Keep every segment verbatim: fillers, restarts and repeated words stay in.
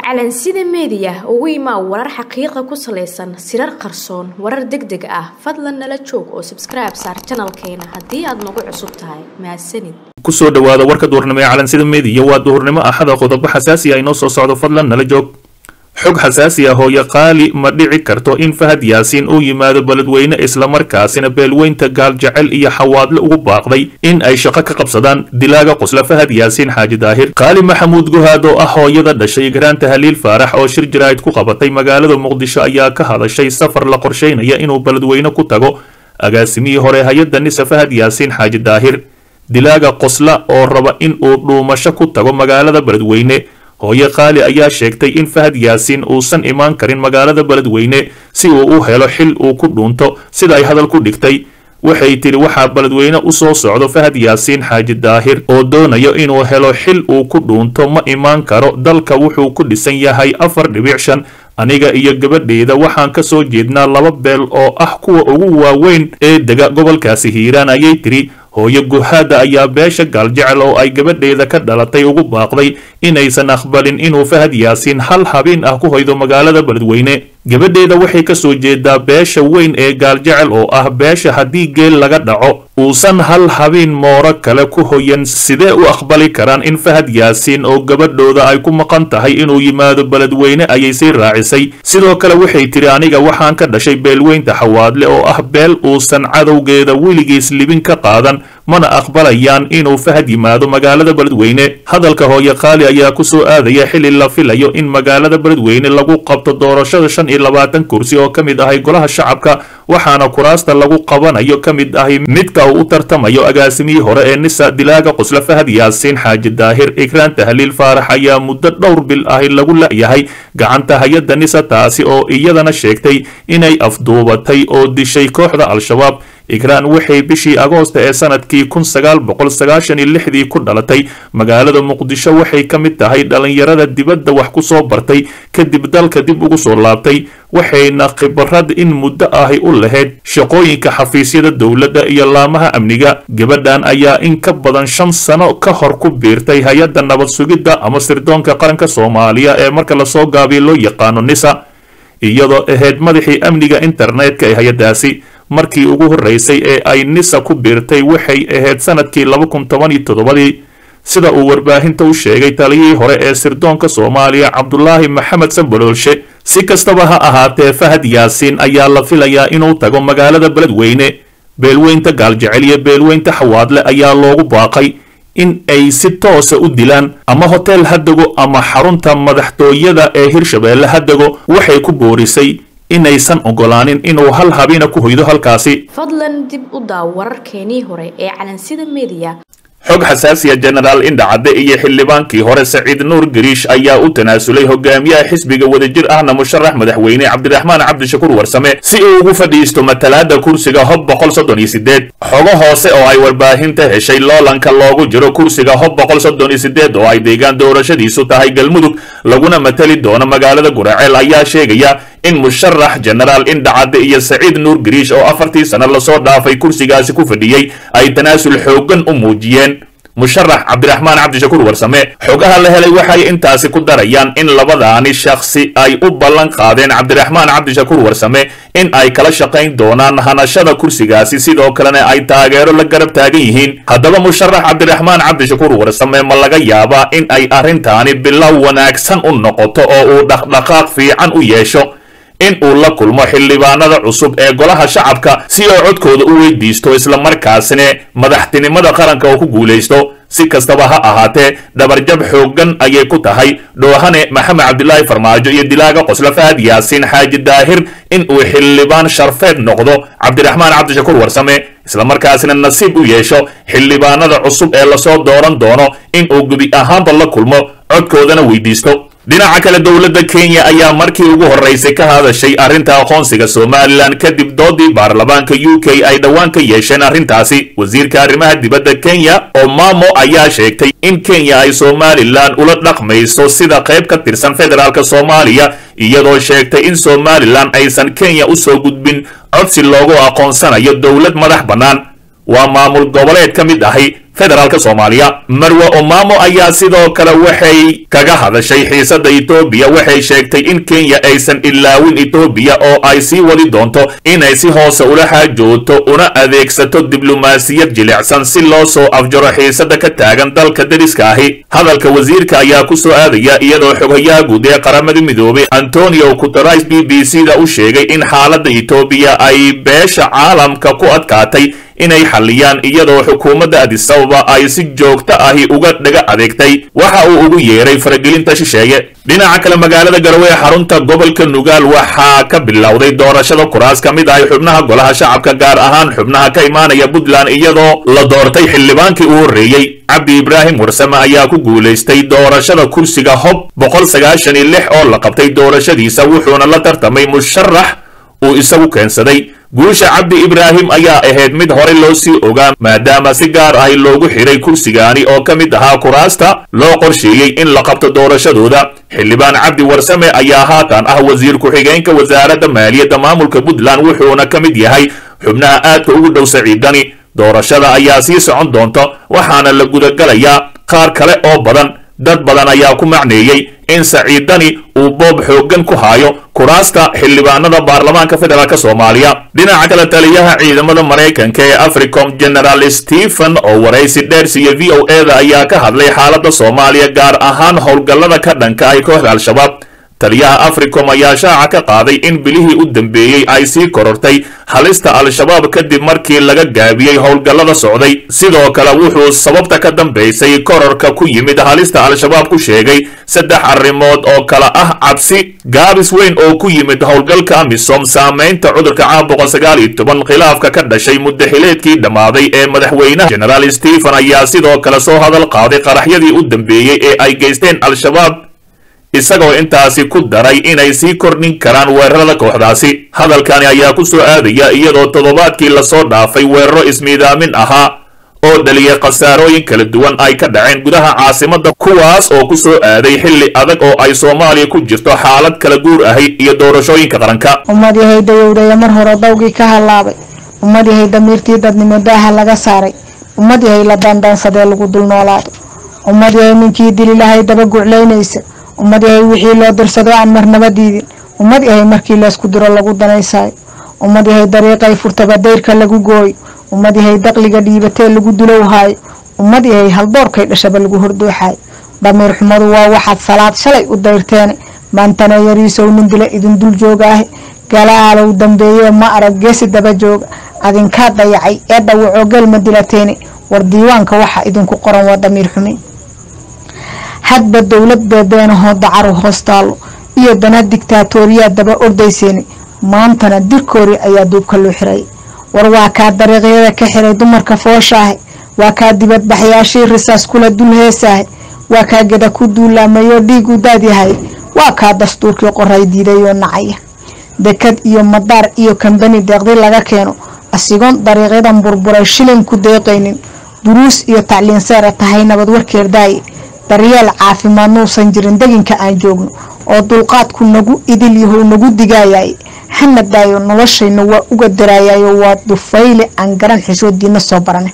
calansida media ugu imaa warar xaqiiqo ku saleysan sirar qarsoon warar degdeg ah fadlan nala joog oo subscribe saar channelkeena hadii aad nagu cusub tahay mahadsanid kusoo dhawaada warka duurnimo ee calansida media waa duurnimo axada qodobo xasaasi ah inoo soo socdo fadlan nala joog xog xasaasi ah oo yaqaali ma dhici karto in Fahad Yaasiin uu yimaado baladweyne isla markaasina beelweynta gaal jacel iyo xawaadle ugu baaqday in ay shaqo ka qabsadaan dilaaga qosla Fahad Yaasiin Xaaji Daahir qaali maxamuud guhaad oo ah hooyada dhashay garaanta Haliil Faarax oo shir jiraayid ku qabatay magaalada Muqdisho ayaa ka hadashay safar la qorsheynaya inuu baladweyne ku tago agaasimihii hore hay'adda Nisa Fahad Yaasiin Xaaji Daahir dilaaga qosla oo raba in uu dhuumasho ku tago magaalada baladweyne hooyo qaali ayaa sheegtay in Fahad Yaasiin uusan imaan karin magaalada baladweyne si uu u helo xil uu ku dhuunto sida ay hadal ku dhigtay waxay tiri waxa baladweyne u soo socdo Fahad Yaasiin Xaaji Daahir oo doonayo inuu helo xil uu ku dhuunto ma imaan karo dalka wuxuu ku dhisan yahay afar dhibic shan aniga iyo gabadheeda waxaan ka soo jeednaa laba beel oo ah kuwa ugu waaweyn ee dega gobolkaasi Hiiraan ayay tiri hooyo guhaada ayaa beesha gaal jecel oo ay gabadheeda ka dhalatay ugu baaqday inaysan aqbalin inuu Fahad Yaasiin hal habeen ah ku hoydo magaalada baladweyne gabadheeda waxay ka soo jeedaa beesha weyn ee gaal jecel oo ah beesha haddii geel laga dhaco uusan hal habeen mooro kale ku hoyan sidee u aqbali karaan in Fahad Yaasiin oo gabadhooda ay ku maqan tahay inuu yimaado baladweyne ayay sii raacisay sidoo kale waxay tiri aniga waxaan ka dhashay beelweynta xawaadle oo ah beel uusan cadowgeeda weligiis libin ka qaadan mana aqbalayaan inuu Fahad yimaado magaalada baladweyne hadalka hooyo qaali ayaa ku soo aadaya xilli la filayo in magaalada baladweyne lagu qabto doorashada shan iyo labaatan kursi oo kamid ah golaha shacabka waxaana kuraasta lagu qabanayo kamid ah midka uu u tartamayo agaasimihii hore ee Nisa dilaaga qosla Fahad Yaasiin Xaaji Daahir ikraanta Haliil Faarax ayaa muddo dhowr bil ah lagu laayahay gacanta hay'adda Nisa taasi oo iyadana sheegtay inay afduubatay oo dishay kooxda al-shabaab ikraan waxay bishii agoosto ee sanadkii kun sagaal boqol sagaashan iyo lix ku dhalatay magaalada Muqdisho waxay kamid tahay dhalinyarada dibadda wax ku soo bartay kadib dalka dib ugu soo laabtay waxayna khibrad in muddo ah u lahayd shaqooyinka xafiisyada dawladda iyo laamaha amniga gabadhan ayaa in ka badan shan sano ka hor ku biirtay hay'adda nabad sugidda ama sirdoonka qaranka Soomaaliya ee marka la soo gaabiyo loo yaqaano Nisa iyadoo ahayd madaxii amniga internetka ee hay'addaasi markii ugu horeysay ee ay Nisa ku biirtay waxay ahayd sanadkii laba kun toban iyo toddoba sida uu warbaahinta u sheegay taliyihii hore ee sirdoonka Soomaaliya Cabdullaahi Maxamed Sanbaloolshe si kastaba ha ahaatee Fahad Yaasiin ayaa la filayaa inuu tago magaalada baladweyne beelweynta gaal jecel iyo beelweynta xawaadle ayaa loogu baaqay in ay si toos ah u dilaan ama hotel hadago ama xarunta madaxtooyada ee Hirshabeelle hadago waxay ku boorisay inaysan ogolaanin inuu hal habeen ku hoydo halkaasi fadlan dib u daaw wararkeenii hore ee calansida media xog xasaasiya General Indacade iyo xildhibaankii hore Saciid Nuur Gariish ayaa u tanaasulay hogaamiyaha xisbiga wadajir ahna musharax madaxweyne Cabdiraxmaan Cabdishakuur Warsame si uu ugu fadhiisto matalaada kursiga Hob boqol soddon iyo siddeed xogo hoose oo ay warbaahinta heshay loolanka loogu jiro kursiga Hob boqol soddon iyo siddeed oo ay deegaan doorashadiisu tahay Galmudug laguna matali doono magaalada Guraceel ayaa sheegaya in musharax General Indacade iyo Saciid Nuur Gariish oo afartii sano la soo dhaafay kursigaasi ku fadhiyay ay tanaasul xoogan u muujiyeen musharax Cabdiraxmaan Cabdishakuur Warsame xogaha la helay waxay intaasi ku darayaan in labadaani shakhsi ay u ballan qaadeen Cabdiraxmaan Cabdishakuur Warsame in ay kala shaqayn doonaan hanashada kursigaasi sidoo kalena ay taageero la garab taagan yihiin haddaba musharax Cabdiraxmaan Cabdishakuur Warsame ma laga yaabaa in ay arrintaani bilow wanaagsan u noqoto oo uu dhaqdhaqaaq fiican u yeesho in uu la kulmo xildhibaanada cusub ee golaha shacabka si uu codkooda u weydiisto isla markaasina madaxtinimada qaranka oo ku guuleysto si kastaba ha ahaatee dhabarjab xoogan ayay ku tahay dhoohane Maxamed Cabdullaahi Farmaajo iyo dilaaga qosla Fahad Yaasiin Xaaji Daahir in uu xildhibaan sharfeed noqdo Cabdiraxmaan Cabdishakuur Warsame isla markaasina nasiib u yeesho xildhibaanada cusub ee la soo dooran doono in uu gubi ahaanba la kulmo codkoodana weydiisto dhinaca kale dawladda Kenya ayaa markii ugu horeysay ka hadashay arrinta aqoonsiga Somaliland kadib doodii baarlamaanka U K ay dhawaan ka yeesheen arrintaasi wasiirka arrimaha dibadda Kenya Omamo ayaa sheegtay in Kenya ay Somaliland ula dhaqmayso sida qayb ka tirsan federaalka Soomaaliya iyadoo sheegtay in Somaliland aysan Kenya u soo gudbin codsi loogu aqoonsanayo dawlad madax bannaan waa maamul goboleed ka mid ahi federaalka soomaaliya. marwe omamo ayaa sidoo kale waxay kaga hadashay xiisada etoobiya. waxay sheegtay in kenya aysan ilaawin etoobiya oo ay sii wadi doonto inay si hoose ula xaajooto una adeegsato diblomaasiyad jilicsan si loo soo afjaro xiisada ka taagan dalka dariska ahi. hadalka wasiirka ayaa ku soo aadaya iyadoo xoghayaha guud ee qaramada midoobay antonio guterres b b c da u sheegay in xaalada etoobiya ay beesha caalamka ku adkaatay inay xalliyaan iyadoo xukuumadda Addis Ababa ay si joogto ahi uga dhaga adeegtay waxa uu ugu yeeray faragelinta shisheeye. dhinaca kale magaalada Garowe ee xarunta gobolka Nugaal waxaa ka bilowday doorashada kuraas ka mid ah xubnaha golaha shacabka gaar ahaan xubnaha ka imaanaya Puntland iyadoo la doortay xildhibaankii uu horeeyay Cabdi Ibraahim Warsame ayaa ku guuleystay doorashada kursiga Hob boqol sagaashan iyo lix oo la qabtay doorashadiisa wuxuuna la tartamay musharax uu isagu keensaday. guusha Cabdi Ibraahim ayaa ahayd mid hore loo sii ogaa maadaama si gaar ah loogu xiray kursigaani oo ka mid ahaa kuraasta loo qorsheeyay in la qabto doorashadooda. xildhibaan Cabdi Warsame ayaa haatan ah wasiir ku-xigeenka wasaaradda maaliyadda maamulka Puntland wuxuuna ka mid yahay xubnaha aadka ugu dhow Saciidani. doorashada ayaa sii socon doonta waxaana la gudagalayaa qaar kale oo badan. dad badan ayaa ku macneeyay in Saciidani uu boob xoogan ku hayo kuraasta xildhibaanada baarlamaanka federaalka Soomaaliya. dhinaca kale taliyaha ciidamada Mareykanka ee Africom General Stephen oo waraysi dheer siiyay V O A da ayaa ka hadlay xaaladda Soomaaliya gaar ahaan howlgallada ka dhanka ay kooxda Al-Shabaab. taliyaha Africom ayaa shaaca ka qaaday in bilihii u dambeeyay ay sii korortay halista Al-Shabaab kadib markii laga gaabiyay howlgallada socday. sidoo kale wuxuu sababta ka dambeysay kororka ku yimid halista Al-Shabaab ku sheegay saddex arrimood oo kala ah cabsi gaabis weyn oo ku yimid howlgalka AMISOM, saameynta cudurka caabuqa sagaal iyo toban, khilaafka ka dhashay muddaxileedkii dhammaaday ee madaxweynaha. General Stephen ayaa sidoo kale soo hadal qaaday qaraxyadii u dambeeyay ee ay geysteen Al-Shabaab isagoo intaasi ku daray inay sii kordhin karaan weerarada kooxdaasi. hadalkani ayaa ku soo aadaya iyadoo toddobaadkii lasoo dhaafay weeraro ismiidaamin ahaa oo dhaliyay khasaarooyin kala duwan ay ka dhaceen gudaha caasimadda kuwaas oo ku soo aaday xilli adag oo ay Soomaaliya ku jirto xaalad kala guur ahi iyo doorashooyinka qaranka. ummad yahay dawladda mar hore dawgii ka halaabay, ummad yahay damiirtii dadnimo daaha laga saaray, ummad yahay la dandansadee lagu dul noolaado, ummad yahay ninkii dili lahay daba guclaynaysa, ummad yahay wixii loo dirsado aan marnaba diidin, ummad yahay markii la isku diro lagu danaysayo, ummad yahay dariiqay furtaba dayrka lagu gooyo, ummad yahay dakhliga dhiibatee lagu dulowhayo, ummad yahay haldoorkay dhashaba lagu hordooxayo. damiir xumadu waa waxaad salaad shalay u dayrteen maantana yariisow nin dila idin dul jooga ah galaalow dambeeye ma arag geesi daba jooga adinkaa dayacay ee dhawacoo galma dilateeni war diiwaanka waxa idinku qoran waa damiir xumi. hadba dowlad beebeenahoo dacaru hoostaalo iyo dana digtaatooriyaa daba ordayseeni maantana dirkoori ayaa duubka loo xiray. war waa kaa dariiqyada ka xiray dumarka fooshaah, waa kaa dibadbaxyaashii risaas kula dul heesaah, waa kaa geda ku duulaamayo dhiig u daadyahay, waa kaa dastuurkii qoray diidayoo nacaya. dekad iyo madaar iyo kambani deeqdi laga keeno asigoon dariiqyadan burburay shilin ku deeqaynin, duruus iyo tacliin seera tahay nabad warkeer daaye, daryeel caafimaad nuusan jirin deginka aan joogno oo dulqaadku nagu idil yahow nagu digaayay hana daayo noloshayna waa uga daraayayo waa dufayle aan garan xishoodiina soo barane.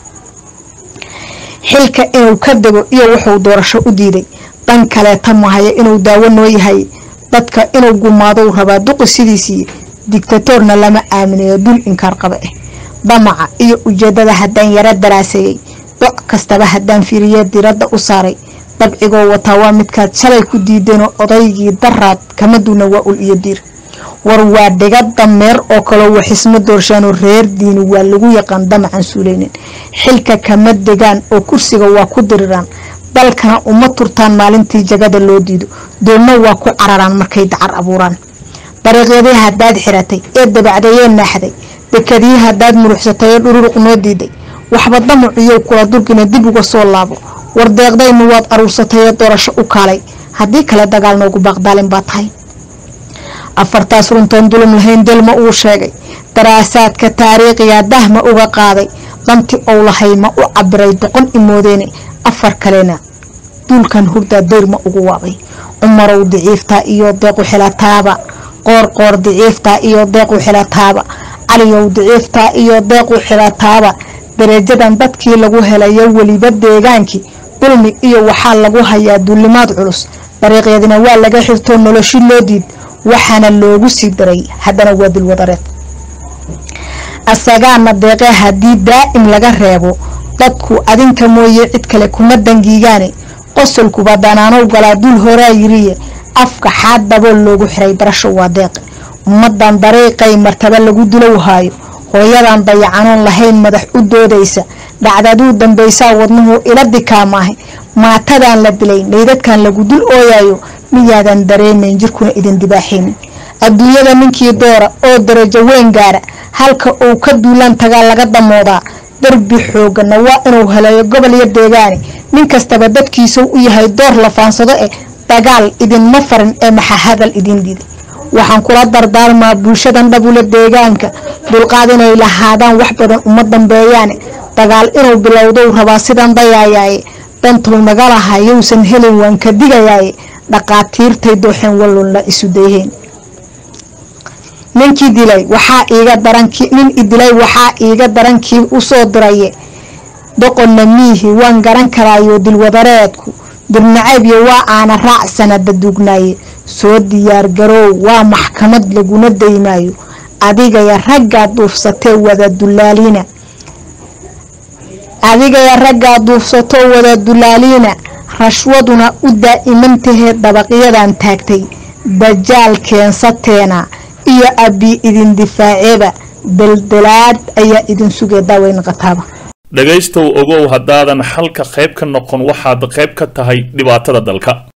xilka inuu ka dego iyo wuxuu doorasho u diiday dan kaleeta mahaya inuu daawo noo yahay dadka inuu gumaado rabaa duqi sidiisii dictatorna lama aaminayo dul inkaar qaba ah. damaca iyo ujeedada haddaan yara daraaseeyay doc kastaba haddaan fiiriye diradda u saaray dabcigoo wataa waa midkaad shalay ku diideenoo odaygii daraad kama duuna waa ul iyo diir. war waa dhiga dameer oo kale waxisma doorshaanoo reer diini waa lagu yaqaan damacan suuleynin xilka kama degaan oo kursiga waa ku diriraan dalkana uma turtaan maalintii jagada loo diido doonna waa ku cararaan markay dacar abuuraan. dariiqyadii haddaad xiratay ee dabacdayee naaxday, dekadii haddaad muruxsatay ee dhururuq noo diiday, waxba damaciyow kula durgina dib uga soo laabo. war deeqdaynu waad aruursatay ee doorasho u kaalay haddii kale dagaal noogu baaqdaalin baa tahay. afartaas runtoon dulum lahayn delma uu sheegay, daraasaadka taariikhiga dahma uga qaaday, danti ou lahay ma u cabiray doqon imoodeene afar kalena duulkan hurdaa dayrma ugu waabay. cumarow diciiftaa iyo deequ xilataaba, qoor qoor diciiftaa iyo deequ xilataaba, caliyow diciiftaa iyo deequ xilataaba, darajadan dadkii lagu helayo weliba deegaankii dulmi iyo waxaa lagu hayaa dulimaad culus dariiqeedina waa laga xirto nolosho loo diid waxaana loogu sii daray haddana waa dulwadareed asagaana deeqe haddii daa'im laga reebo dadku adinka mooye cid kale kuma dangiigaane qosolkuba danaanow galaa dul horaa yiriye afka xaad dabool loogu xiray barasho waa deeqe ummadan dariiqay martaba lagu dilow haayo hooyadan dayacanoon lahayn madax u doodaysa dhacdaduu dambaysaa wadnuhu ila dikaamaahay maatadan la dilay meydadkan lagu dul ooyayo miyaadan dareemayn jirkuna idin dibaaxin adduunyada ninkii doora oo darajo weyn gaara halka uu ka duulaan tagaa laga damoodaa darbi xoogana waa inuu helayo gobol iyo deegaani nin kastaba dadkiisa u yahay door la faansado ee dagaal idinma farin ee maxaa hadal idin diiday waxaan kula dardaarmaa bulshadan dhabula deegaanka dulqaad inay lahaadaan wax badan uma dambeeyaan dagaal inuu bilowdow rabaa sidan dayayaaye dantuu naga lahaa yowsan helin waan ka digayaaye dhaqaatiirtay dooxeen walunla isu dayheen ninkii dilay waxaa iiga darankii nin idilay waxaa iiga darankii u soo diraye doqonna miihi waan garan karaayo dilwadareedku dirnacaybyo waa aana raac sanada duugnaaye soo diyaar garoow waa maxkamad laguna daymaayo adigaya raggaa duufsatee wada dulaaliina adigaya raggaa duufsatoo wada dulaaliina rashwaduna u daa'imantahe dabaqyadan taagtay dajaal keensateena iyo abi idin difaaceeba daldalaad ayaa idin sugay daaweyn qataaba dhagaystow ogow haddaadan xalka qayb ka noqon waxaad qayb ka tahay dhibaatada dalka.